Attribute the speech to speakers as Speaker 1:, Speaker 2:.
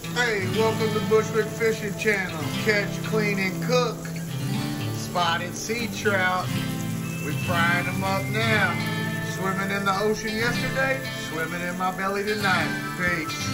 Speaker 1: Hey, welcome to Bushwick Fishing Channel. Catch, clean, and cook spotted sea trout. We're frying them up now. Swimming in the ocean yesterday, swimming in my belly tonight. Peace.